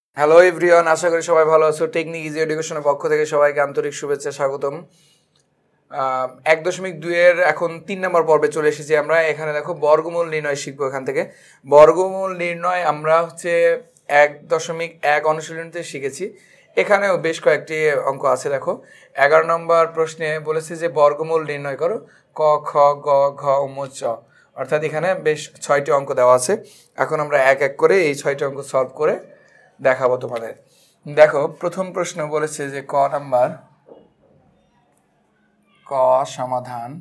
Hello everyone, আশা করি সবাই ভালো আছো। টেকনিক ইজি এডুকেশনের পক্ষ থেকে সবাইকে আন্তরিক শুভেচ্ছা, স্বাগতম। 1.2 এর এখন 3 নম্বর পর্বে চলে এসেছি আমরা। এখানে দেখো বর্গমূল নির্ণয় শিখবো। এখান থেকে বর্গমূল নির্ণয় আমরা 1.1 অনুশীলনীতে শিখেছি। এখানেও বেশ কয়েকটি অঙ্ক আছে। দেখো 11 নম্বর প্রশ্নে বলেছে যে বর্গমূল নির্ণয় করো ক, খ, গ, ঘ, ম, চ। অর্থাৎ এখানে বেশ 6টি অঙ্ক দেওয়া আছে। এখন আমরা এক এক করে এই 6টি অঙ্ক সলভ করে দেখাবো তোমাদের। দেখো প্রথম প্রশ্ন বলেছে যে ক নাম্বার, ক সমাধান।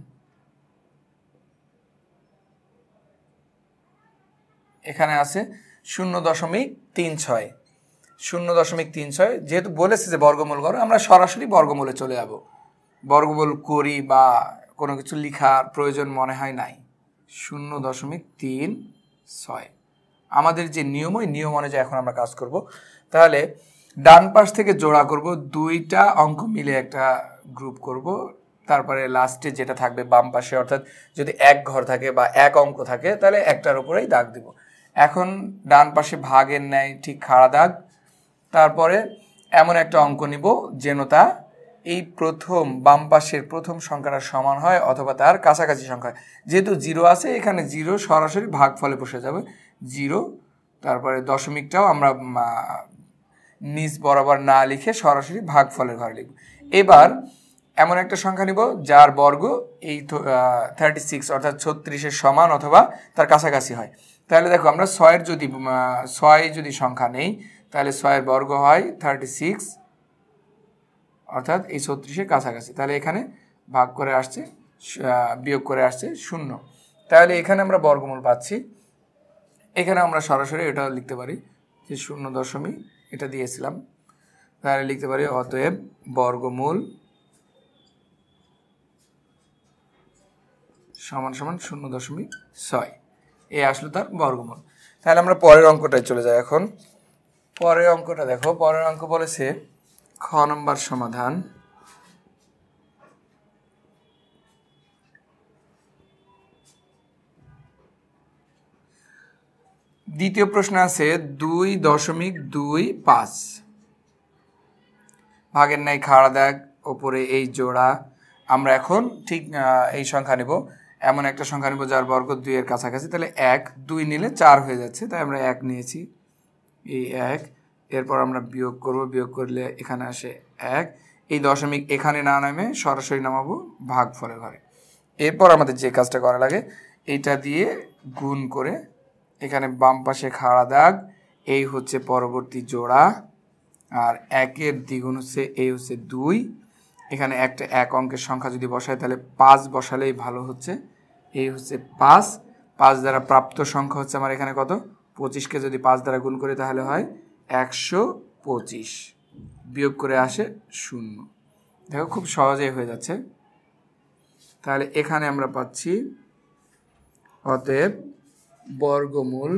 এখানে আছে 0.36। 0.36 যেহেতু বলেছে যে বর্গমূল করো, আমরা সরাসরি বর্গমূলে চলে যাব। বর্গমূল করি বা কোনো কিছু লেখার প্রয়োজন মনে হয় নাই। 0.36 আমাদের যে নিয়ম, ওই নিয়ম অনুযায়ী এখন আমরা কাজ করব। তাহলে ডান পাশ থেকে জোড়া করব, 2টা অঙ্ক মিলে একটা গ্রুপ করব। তারপরে লাস্টে যেটা থাকবে বাম পাশে, অর্থাৎ যদি এক ঘর থাকে বা এক অঙ্ক থাকে তাহলে একটার উপরেই দাগ দিব। এখন ডান পাশে ভাগের ন্যায় ঠিক খাড়া দাগ। তারপরে এমন একটা অঙ্ক নিব যেন তা এই প্রথম বাম পাশের প্রথম সংখ্যাটা সমান হয় অথবা তার কাছাকাছি সংখ্যা। যেহেতু 0 আছে, এখানে 0 সরাসরি ভাগফলে বসে যাবে 0। তারপরে দশমিকটাও আমরা নিচ বরাবর না লিখে সরাসরি ভাগফলের ঘরে লিখব। এবার এমন একটা সংখ্যা নিব যার বর্গ এই 36 অর্থাৎ 36-এর সমান অথবা তার কাছাকাছি হয়। তাহলে দেখো আমরা 6 যদি সংখ্যা নেই, তাহলে 6-এর বর্গ হয় 36 অর্থাৎ এই 36-এর কাছাকাছি। তাহলে এখানে ভাগ করে আসছে, বিয়োগ করে আসছে 0। তাহলে এখানে আমরা বর্গমূল পাচ্ছি। এখানে আমরা সরাসরি এটা লিখতে পারি যে 0. এটা দিয়েছিলাম, তাহলে লিখতে পারি অতএব বর্গমূল সমান সমান 0.6। এই আসলে তার বর্গমূল। তাহলে আমরা পরের অঙ্কটায় চলে যাই। এখন পরের অঙ্কটা দেখো, পরের অঙ্ক বলেছে খ নম্বর সমাধান। দ্বিতীয় প্রশ্ন আছে 2.25। ভাগের ন্যায় খাড়া দাগ, ওপরে এই জোড়া। আমরা এখন ঠিক এই সংখ্যা নেব, এমন একটা সংখ্যা নেব যার বর্গ 2-এর কাছাকাছি। তাহলে 1, 2 নিলে 4 হয়ে যাচ্ছে, তাই আমরা 1 নিয়েছি, এই 1। এরপর আমরা বিয়োগ করব, বিয়োগ করলে এখানে আসে 1। এই দশমিক এখানে না নামে সরাসরি নামাবো ভাগফলের ঘরে। এরপর আমাদের যে কাজটা করা লাগে, এইটা দিয়ে গুণ করে এখানে বাম পাশে খাড়া দাগ, এই হচ্ছে পরবর্তী জোড়া, আর 1-এর দ্বিগুণ হচ্ছে এই হচ্ছে 2। এখানে একটা এক অঙ্কের সংখ্যা যদি বসায় তাহলে 5 বসালেই ভালো হচ্ছে। এই হচ্ছে 5। 5 দ্বারা প্রাপ্ত সংখ্যা হচ্ছে আমার এখানে কত, 25কে যদি 5 দ্বারা গুণ করি তাহলে হয় 125। বিয়োগ করে আসে 0। দেখো খুব সহজেই হয়ে যাচ্ছে। তাহলে এখানে আমরা পাচ্ছি অতএব বর্গমূল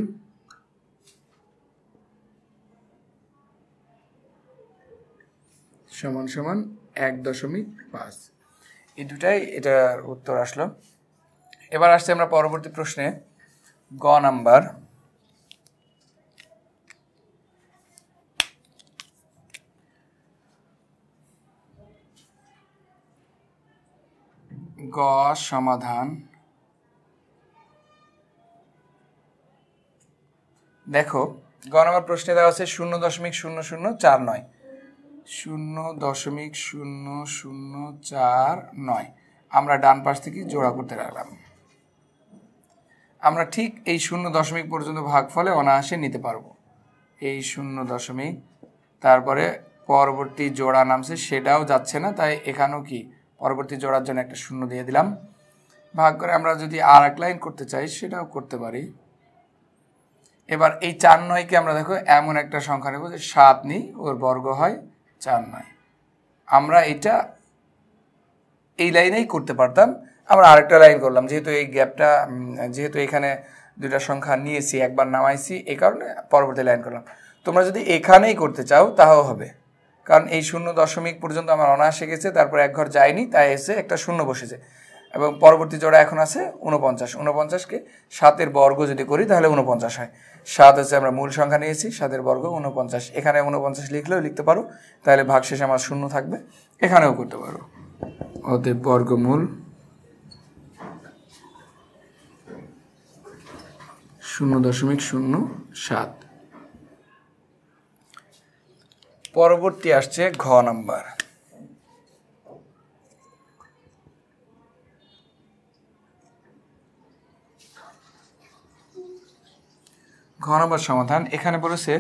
সমান সমান 1.5। এই দুটাই এটার উত্তর আসলো। এবার আসছে আমরা পরবর্তী প্রশ্নে গ নাম্বার। গ সমাধান। দেখো গ নাম্বার প্রশ্নে দেওয়া আছে 0.0049। 0.0049 আমরা ডান পাশ থেকে জোড়া করতে লাগলাম। আমরা ঠিক এই 0 পর্যন্ত ভাগফলে অনায়াসে নিতে পারবো। এই 0, তারপরে পরবর্তী জোড়া নামছে সেটাও যাচ্ছে না, তাই এখানেও কি পরবর্তী জোড়ার জন্য একটা 0 দিয়ে দিলাম। ভাগ করে আমরা যদি আর এক লাইন করতে চাই সেটাও করতে পারি। এবার এই 4-9কে আমরা দেখো এমন একটা সংখ্যা নেব যে 7 নিই, ওর বর্গ হয় 4-9। আমরা এটা এই লাইনেই করতে পারতাম, আমরা আরেকটা লাইন করলাম। যেহেতু এই গ্যাপটা, যেহেতু এখানে দুইটা সংখ্যা নিয়েছি, একবার নামাইছি, এই কারণে পরবর্তী লাইন করলাম। তোমরা যদি এখানেই করতে চাও তাও হবে, কারণ এই 0 পর্যন্ত আমার অনায়াসে গেছে, তারপর এক ঘর যায়নি, তাই এসে একটা 0 বসেছে। এবং পরবর্তী জোড়া এখন আছে 49। 49কে 7-এর বর্গ যদি করি তাহলে 49 হয়। 7 হচ্ছে আমরা মূল সংখ্যা নিয়েছি, 7-এর বর্গ 49। এখানে 49 লিখলেও লিখতে পারো, তাহলে ভাগশেষে আমার 0 থাকবে। এখানেও করতে পারো। অতএব বর্গমূল 0.07। পরবর্তী আসছে ঘ নাম্বার। ঘ নম্বর সমাধান। এখানে বলেছে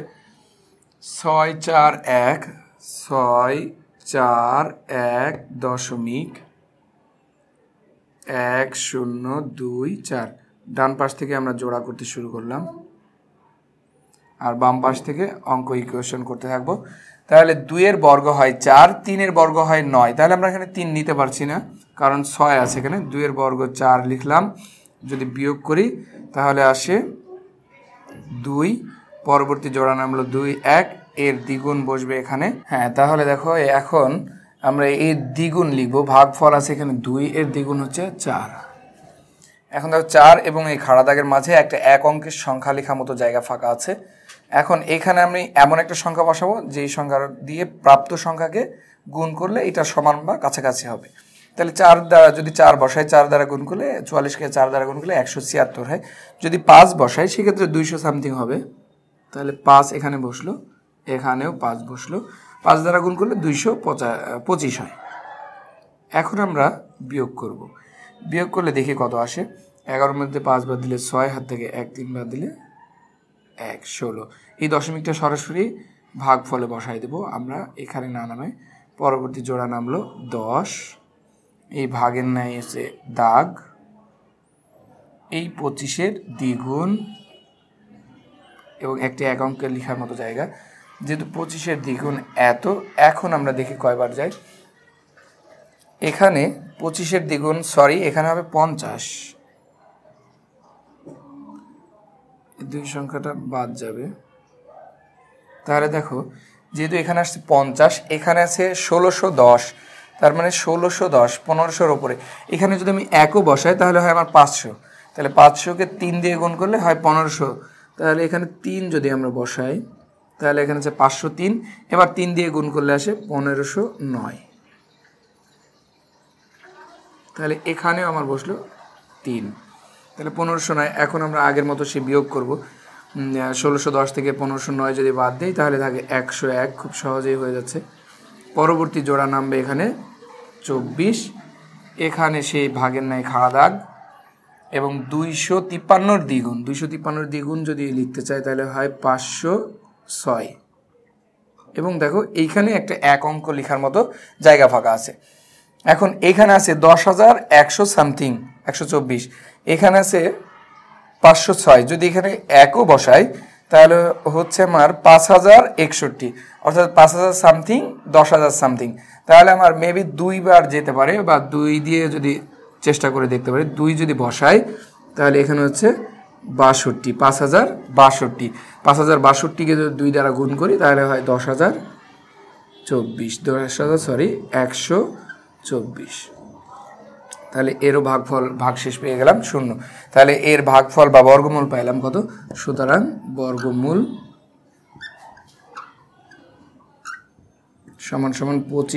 641.1024। ডান পাশ থেকে আমরা জোড়া করতে শুরু করলাম, আর বাম পাশ থেকে অঙ্ক ইকুয়েশন করতে থাকবো। তাহলে 2-এর বর্গ হয় 4, 3-এর বর্গ হয় 9। তাহলে আমরা এখানে 3 নিতে পারছি না, কারণ 6 আছে এখানে। 2-এর বর্গ 4 লিখলাম, যদি বিয়োগ করি তাহলে আসে 2। পরবর্তী জোড়া নাম হলো 2, 1, এর দ্বিগুণ বসবে এখানে। হ্যাঁ, তাহলে দেখো এখন আমরা এর দ্বিগুণ লিখবো। ভাগফল আছে এখানে 2, এর দ্বিগুণ হচ্ছে 4। এখন দেখো 4 এবং এই খাড়া দাগের মাঝে একটা 1 অঙ্কের সংখ্যা লেখা মতো জায়গা ফাঁকা আছে। এখন এখানে আমি এমন একটা সংখ্যা বসাবো যেই সংখ্যা দিয়ে প্রাপ্ত সংখ্যাকে গুণ করলে এটা সমান বা কাছাকাছি হবে। তাহলে 4 দ্বারা যদি 4 বসাই, 4 দ্বারা গুণ করলে 44কে 4 দ্বারা গুণ করলে 176 হয়। যদি 5 বসাই সেক্ষেত্রে 200 সামথিং হবে। তাহলে 5 এখানে বসলো, এখানেও 5 বসলো। 5 দ্বারা গুণ করলে 225 হয়। এখন আমরা বিয়োগ করব। বিয়োগ করলে দেখি কত আসে। 11-এর মধ্যে 5 বাদ দিলে 6, হাত থেকে 1 3 বাদ দিলে 1, 16। এই দশমিকটা সরাসরি ভাগফলে বসাই দেব আমরা, এখানে না নামে। পরবর্তী জোড়া নামলো 10। এই ভাগের ন্যায় এসে দাগ, এই 25-এর দ্বিগুণ এবং একটি 1 অঙ্কের লেখার মতো জায়গা। যেহেতু 25-এর দ্বিগুণ এত, এখন আমরা দেখি কয়বার যায়। এখানে 25-এর দ্বিগুণ, এখানে হবে 50। দুই সংখ্যাটা বাদ যাবে। তাহলে দেখো, যেহেতু এখানে আসছে 50, এখানে আছে 1610, তার মানে 1610 1500-র ওপরে। এখানে যদি আমি 1ও বসাই তাহলে হয় আমার 500। তাহলে 500-কে 3 দিয়ে গুণ করলে হয় 1500। তাহলে এখানে 3 যদি আমরা বসাই তাহলে এখানে আছে 503। এবার 3 দিয়ে গুণ করলে আসে 1509। তাহলে এখানেও আমার বসলো 3। তাহলে 1509। এখন আমরা আগের মতো সে বিয়োগ করব। 1610 থেকে 1509 যদি বাদ দেই তাহলে থাকে 101। খুব সহজেই হয়ে যাচ্ছে। পরবর্তী জোড়া নামবে এখানে 24। এখানে সেই ভাগের ন্যায় খাড়া দাগ এবং 253-র দ্বিগুণ। 253-র দ্বিগুণ যদি লিখতে চাই তাহলে হয় 506। এবং দেখো এইখানে একটা 1 অঙ্ক লেখার মতো জায়গা ফাঁকা আছে। এখন এখানে আছে 10,100 সামথিং, 124। এখানে আছে 506। যদি এখানে 1ও বসাই তাহলে হচ্ছে আমার 5061, অর্থাৎ 5000 সামথিং, 10,000 সামথিং। তাহলে আমার মেবি 2 বার যেতে পারে, বা 2 দিয়ে যদি চেষ্টা করে দেখতে পারি। 2 যদি বসাই তাহলে এখানে হচ্ছে 62, 5062। 5062-কে যদি 2 দ্বারা গুণ করি তাহলে হয় 124। তাহলে এরও ভাগশেষ পেয়ে গেলাম 0। তাহলে এর ভাগফল বা বর্গমূল পাইলাম কত? সুতরাং বর্গমূল সমান সমান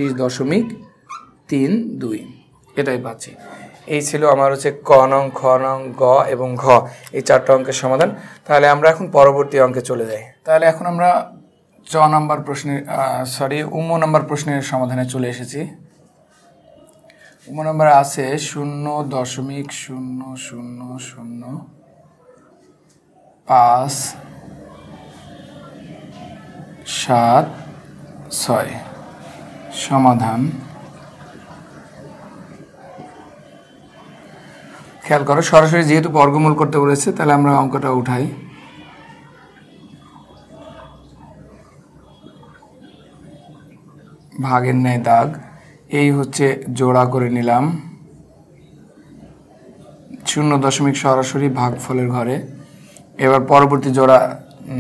25.32। এটাই পাচ্ছি। এই ছিল আমার হচ্ছে ক নং, খ নং, গ এবং ঘ, এই 4টা অঙ্কের সমাধান। তাহলে আমরা এখন পরবর্তী অঙ্কে চলে যাই। তাহলে এখন আমরা নাম্বার প্রশ্নের সমাধানে চলে এসেছি। নম্বর আছে 0.000576 সমাধান। খেয়াল করো, সরাসরি যেহেতু বর্গমূল করতে বলেছে তাহলে আমরা অঙ্কটা উঠাই। ভাগের ন্যায় দাগ, এই হচ্ছে জোড়া করে নিলাম 0 সরাসরি ভাগফলের ঘরে। এবার পরবর্তী জোড়া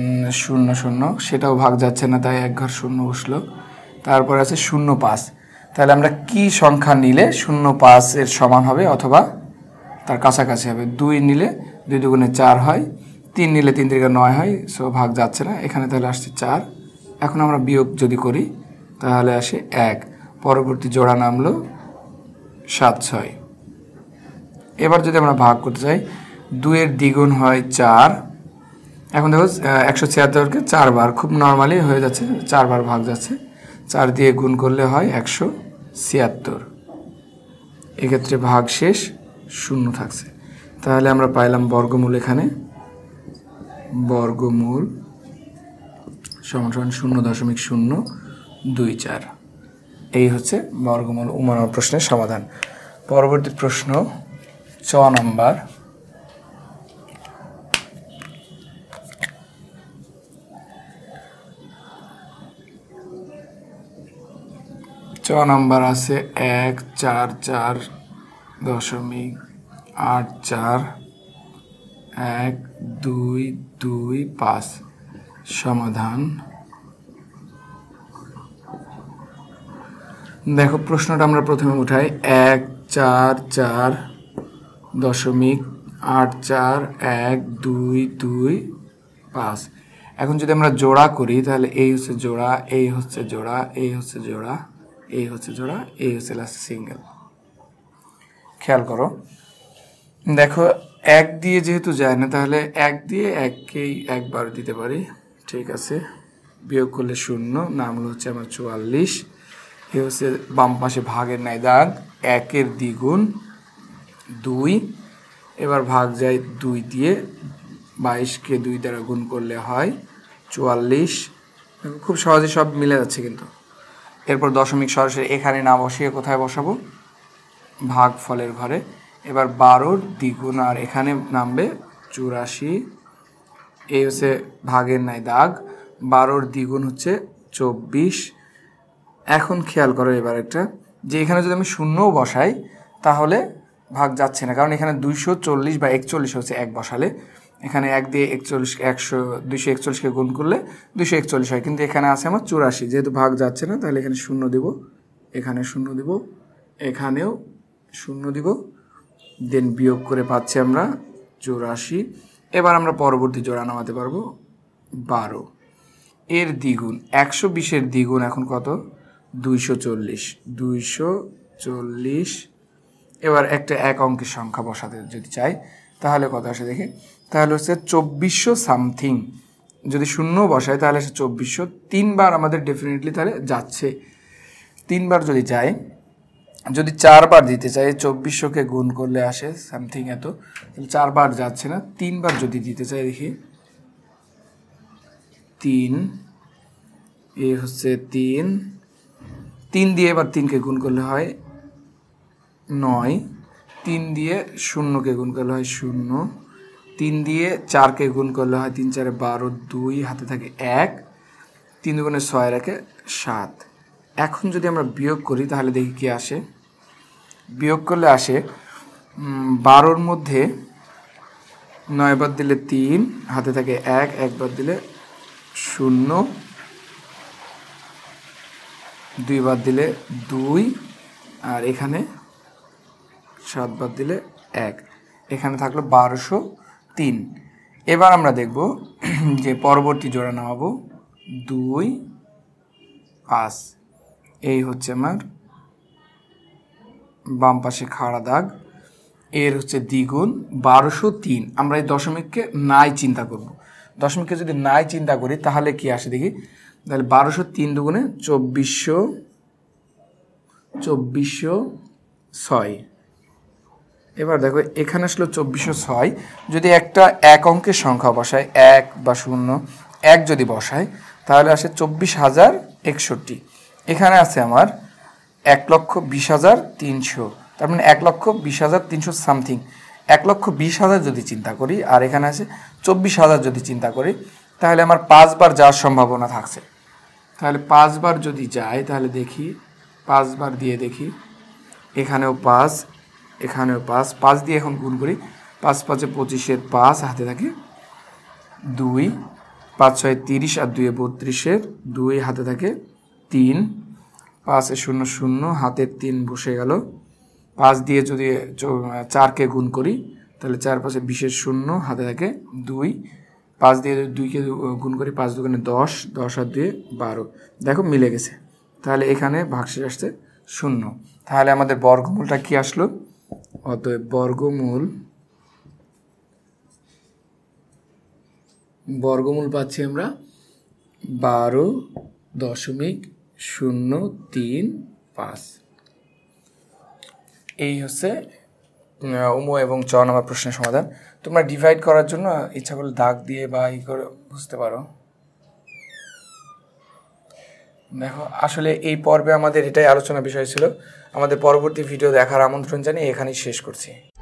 0 0, সেটাও ভাগ যাচ্ছে না, তাই 1 ঘর 0 বসলো। তারপর আছে 0.5। তাহলে আমরা কি সংখ্যা নিলে 0.5 এর সমান হবে অথবা তার কাছাকাছি হবে? 2 নিলে 2 দুগুণে 4 হয়, 3 নিলে 3 3 9 হয়, সো ভাগ যাচ্ছে না, এখানে তাহলে আসছে 4। এখন আমরা বিয়োগ যদি করি তাহলে আসে 1, পরবর্তী জোড়া নামলো 7 6। এবার যদি আমরা ভাগ করতে চাই, 2 এর দ্বিগুণ হয় 4। এখন দেখো 176কে 4 বার, খুব নর্মালি হয়ে যাচ্ছে, 4 বার ভাগ যাচ্ছে, 4 দিয়ে গুণ করলে হয় 176। এক্ষেত্রে ভাগ শেষ, 0 থাকছে। তাহলে আমরা পাইলাম বর্গমূল, এখানে বর্গমূল সমান সমান 0.024। এই হচ্ছে বর্গমূল উমানোর প্রশ্নের সমাধান। পরবর্তী প্রশ্ন 6 নম্বর। আছে 144.1225 সমাধান। দেখো প্রশ্নটা আমরা প্রথমে উঠাই, 144.1225। এখন যদি আমরা জোড়া করি তাহলে এই হচ্ছে জোড়া, এই হচ্ছে জোড়া, এই হচ্ছে জোড়া, এই হচ্ছে জোড়া, এই হচ্ছে লাস্ট সিঙ্গেল। খেয়াল করো, দেখো 1 দিয়ে যেহেতু যায় না, তাহলে 1 দিয়ে 1কেই একবার দিতে পারি, ঠিক আছে। বিয়োগ করলে 0, নামলো হচ্ছে আমার 44। এ হচ্ছে বাম পাশে ভাগের নাই দাগ, 1 এর দ্বিগুণ 2। এবার ভাগ যায় 2 দিয়ে, 22কে 2 দ্বারা গুণ করলে হয় 44। খুব সহজে সব মিলে যাচ্ছে কিন্তু। এরপর দশমিক সরাসরি এখানে না বসিয়ে কোথায় বসাবো? ভাগ ফলের ঘরে। এবার 12-র দ্বিগুণ আর এখানে নামবে 84। এই হচ্ছে ভাগের নাই দাগ, 12-র দ্বিগুণ হচ্ছে 24। এখন খেয়াল করো এবার একটা, যে এখানে যদি আমি 0 বসাই তাহলে ভাগ যাচ্ছে না, কারণ এখানে 240 বা 41 হচ্ছে 1 বসালে। এখানে 1 দিয়ে 241কে গুণ করলে 241 হয়, কিন্তু এখানে আছে আমার 84। যেহেতু ভাগ যাচ্ছে না তাহলে এখানে 0 দিব, এখানে 0 দিব, এখানেও 0 দিব, দেন বিয়োগ করে পাচ্ছি আমরা 84। এবার আমরা পরবর্তী জোড়া নামাতে পারবো 12। এর দ্বিগুণ 120-এর দ্বিগুণ এখন কত? 240। এবার একটা এক অঙ্কের সংখ্যা বসাতে যদি চাই তাহলে কত আসে দেখি, তাহলে হচ্ছে 2400 সামথিং। যদি 0 বসাই তাহলে হচ্ছে 2400। 3 বার আমাদের ডেফিনেটলি তাহলে যাচ্ছে। 3 বার যদি যাই, যদি 4 বার দিতে চাই, 2400কে গুণ করলে আসে সামথিং এত, তাহলে 4 বার যাচ্ছে না। 3 বার যদি দিতে চাই দেখি, 3, এ হচ্ছে 3 দিয়ে এবার 3কে গুণ করলে হয় 9, 3 দিয়ে 0কে গুণ করলে হয় 0, 3 দিয়ে 4কে গুণ করলে হয় 3 4 12, 2 হাতে থাকে 1, 3 দুগুণে 6 রাখে 7। এখন যদি আমরা বিয়োগ করি তাহলে দেখি কি আসে। বিয়োগ করলে আসে 12-র মধ্যে 9 বার দিলে 3, হাতে থাকে 1, 1 বার দিলে 0, 2 বার দিলে 2, আর এখানে 7 বার দিলে 1, এখানে থাকলো 1203। এবার আমরা দেখব যে পরবর্তী জোড়া নামাবো 2 5। এই হচ্ছে আমার বাম পাশে খাড়া দাগ, এর হচ্ছে দ্বিগুণ 1203। আমরা এই দশমিককে নাই চিন্তা করব। দশমিককে যদি নাই চিন্তা করি তাহলে কি আসে দেখি, তাহলে 1203 দুগুণে 2406। এবার দেখো এখানে আসলে 2406। যদি একটা এক অঙ্কের সংখ্যা বসায়, 1 বা 0, 1 যদি বসায় তাহলে আসে 24,061। এখানে আছে আমার 1,20,300, তার মানে 1,20,300 সামথিং। 1,20,000 যদি চিন্তা করি আর এখানে আছে 24,000 যদি চিন্তা করি তাহলে আমার 5 বার যাওয়ার সম্ভাবনা থাকছে। তাহলে 5 বার যদি যায় তাহলে দেখি, 5 বার দিয়ে দেখি, এখানেও 5, এখানেও 5, 5 দিয়ে এখন গুণ করি, 5 5 25-এর 5 হাতে থাকে 2, 5 6 30 আর 2 32-এর 2 হাতে থাকে 3, 5 শূন্য শূন্য, হাতের 3 বসে গেল। 5 দিয়ে যদি 4কে গুণ করি তাহলে 4 5 20 শূন্য, হাতে থাকে 2। 5 দিয়ে 2কে গুণ করি, 5 2 10, 10 আর 2 12। দেখো মিলে গেছে। তাহলে এখানে ভাগশেষ আসছে 0। তাহলে আমাদের বর্গমূলটা কি আসলো? অতএব বর্গমূল পাচ্ছি আমরা 12.035। এই হচ্ছে উম এবং চ নম্বর প্রশ্নের সমাধান। তোমরা ডিভাইড করার জন্য ইচ্ছা করলে দাগ দিয়ে বা ই করে বুঝতে পারো। দেখো আসলে এই পর্বে আমাদের এটাই আলোচনা বিষয় ছিল। আমাদের পরবর্তী ভিডিও দেখার আমন্ত্রণ জানিয়ে এখানেই শেষ করছি।